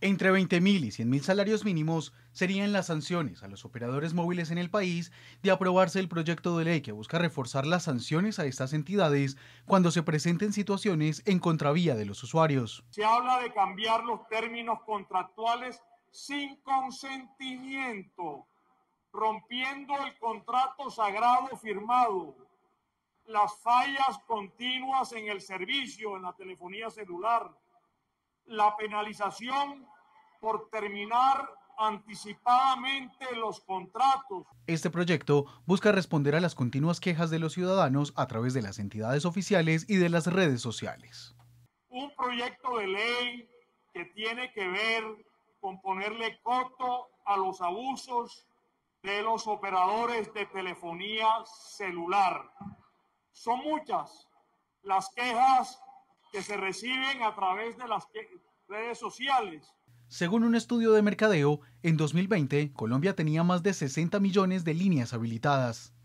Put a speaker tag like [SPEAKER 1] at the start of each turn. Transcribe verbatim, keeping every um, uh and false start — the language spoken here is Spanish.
[SPEAKER 1] Entre veinte mil y cien mil salarios mínimos serían las sanciones a los operadores móviles en el país de aprobarse el proyecto de ley que busca reforzar las sanciones a estas entidades cuando se presenten situaciones en contravía de los usuarios.
[SPEAKER 2] Se habla de cambiar los términos contractuales sin consentimiento, rompiendo el contrato sagrado firmado, las fallas continuas en el servicio, en la telefonía celular, la penalización por terminar anticipadamente los contratos.
[SPEAKER 1] Este proyecto busca responder a las continuas quejas de los ciudadanos a través de las entidades oficiales y de las redes sociales.
[SPEAKER 2] Un proyecto de ley que tiene que ver con ponerle coto a los abusos de los operadores de telefonía celular. Son muchas las quejas que se reciben a través de las redes sociales.
[SPEAKER 1] Según un estudio de mercadeo, en dos mil veinte Colombia tenía más de sesenta millones de líneas habilitadas.